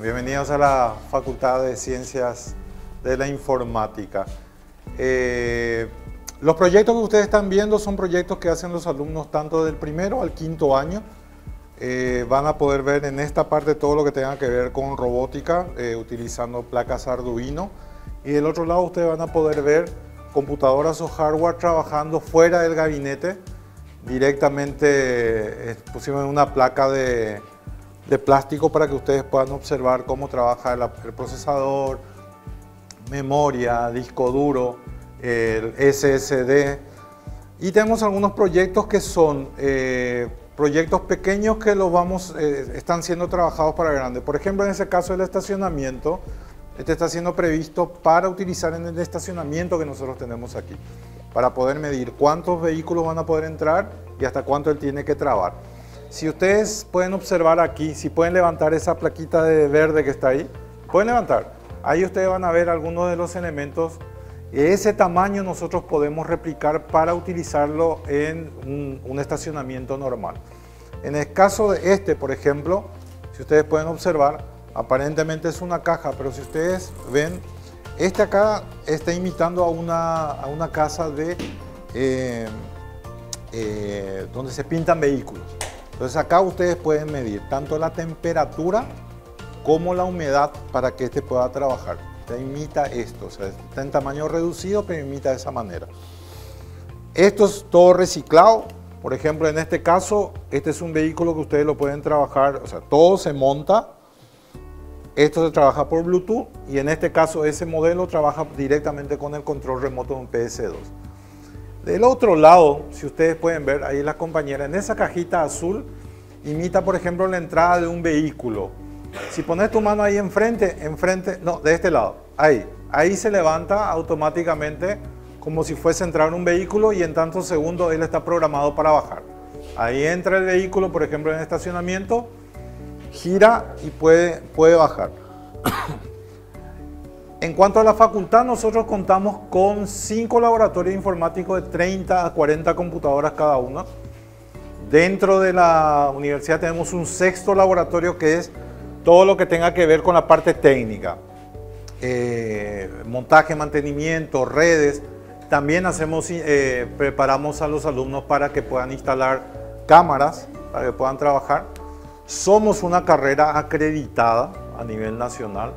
Bienvenidos a la Facultad de Ciencias de la Informática. Los proyectos que ustedes están viendo son proyectos que hacen los alumnos tanto del primero al quinto año. Van a poder ver en esta parte todo lo que tenga que ver con robótica, utilizando placas Arduino. Y del otro lado ustedes van a poder ver computadoras o hardware trabajando fuera del gabinete. Directamente pusimos una placa de plástico para que ustedes puedan observar cómo trabaja el procesador, memoria, disco duro, el SSD. Y tenemos algunos proyectos que son proyectos pequeños que están siendo trabajados para grandes. Por ejemplo, en ese caso del estacionamiento, este está siendo previsto para utilizar en el estacionamiento que nosotros tenemos aquí, para poder medir cuántos vehículos van a poder entrar y hasta cuánto él tiene que trabar. Si ustedes pueden observar aquí, si pueden levantar esa plaquita de verde que está ahí, pueden levantar. Ahí ustedes van a ver algunos de los elementos. Ese tamaño nosotros podemos replicar para utilizarlo en un estacionamiento normal. En el caso de este, por ejemplo, si ustedes pueden observar, aparentemente es una caja, pero si ustedes ven, este acá está imitando a una casa donde se pintan vehículos. Entonces acá ustedes pueden medir tanto la temperatura como la humedad para que este pueda trabajar. Imita esto, o sea, está en tamaño reducido, pero imita de esa manera. Esto es todo reciclado. Por ejemplo, en este caso, este es un vehículo que ustedes lo pueden trabajar, o sea, todo se monta. Esto se trabaja por Bluetooth y en este caso ese modelo trabaja directamente con el control remoto de un PS2. Del otro lado, si ustedes pueden ver, ahí la compañera, en esa cajita azul, imita por ejemplo la entrada de un vehículo. Si pones tu mano ahí enfrente, no, de este lado, ahí se levanta automáticamente como si fuese a entrar un vehículo y en tantos segundos él está programado para bajar. Ahí entra el vehículo, por ejemplo en el estacionamiento, gira y puede bajar. En cuanto a la facultad, nosotros contamos con 5 laboratorios informáticos de 30 a 40 computadoras cada uno. Dentro de la universidad tenemos un 6º laboratorio que es todo lo que tenga que ver con la parte técnica. Montaje, mantenimiento, redes. También preparamos a los alumnos para que puedan instalar cámaras, para que puedan trabajar. Somos una carrera acreditada a nivel nacional.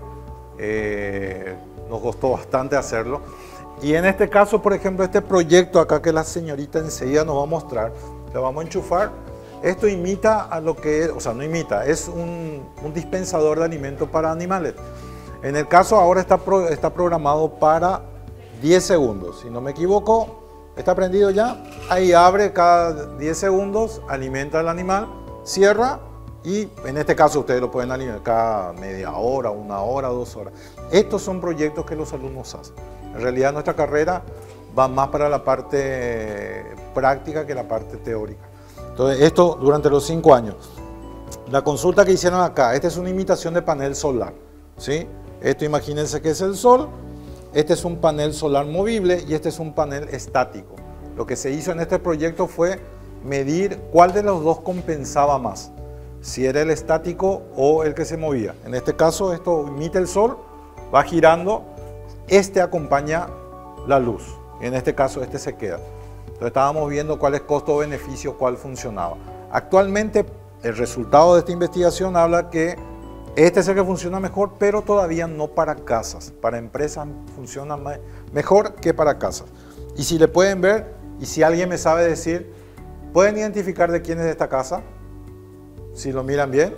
Nos costó bastante hacerlo. Y en este caso, por ejemplo, este proyecto acá que la señorita enseguida nos va a mostrar, le vamos a enchufar. Esto imita a lo que es, o sea, no imita, es un dispensador de alimentos para animales. En el caso ahora está programado para 10 segundos. Si no me equivoco, está prendido ya. Ahí abre cada 10 segundos, alimenta al animal, cierra. Y en este caso ustedes lo pueden alimentar cada media hora, 1 hora, 2 horas. Estos son proyectos que los alumnos hacen. En realidad nuestra carrera va más para la parte práctica que la parte teórica. Entonces esto durante los 5 años. La consulta que hicieron acá, esta es una imitación de panel solar, ¿sí? Esto imagínense que es el sol, este es un panel solar movible y este es un panel estático. Lo que se hizo en este proyecto fue medir cuál de los dos compensaba más. Si era el estático o el que se movía. En este caso esto imita el sol, va girando, este acompaña la luz. En este caso este se queda. Entonces estábamos viendo cuál es costo-beneficio, cuál funcionaba. Actualmente el resultado de esta investigación habla que este es el que funciona mejor, pero todavía no para casas. Para empresas funciona mejor que para casas. Y si le pueden ver, y si alguien me sabe decir, ¿pueden identificar de quién es esta casa? Si lo miran bien,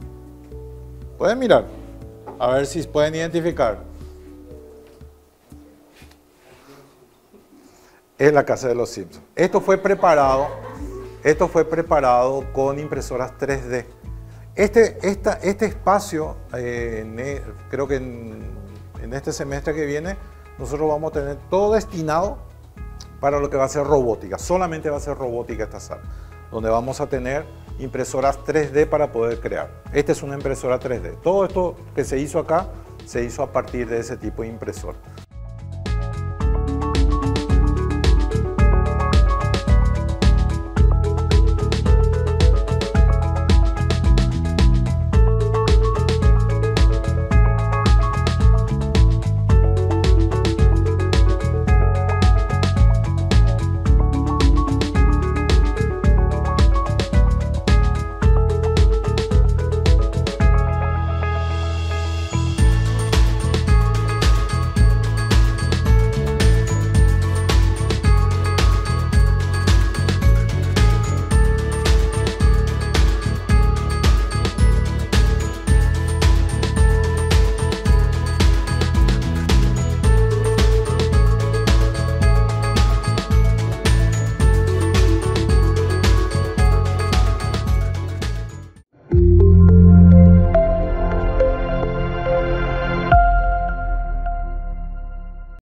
pueden mirar, a ver si pueden identificar. Es la casa de los Simpsons. Esto fue preparado con impresoras 3D. Este espacio, creo que en este semestre que viene, nosotros vamos a tener todo destinado para lo que va a ser robótica. Solamente va a ser robótica esta sala, donde vamos a tener impresoras 3D para poder crear. Esta es una impresora 3D. Todo esto que se hizo acá se hizo a partir de ese tipo de impresora.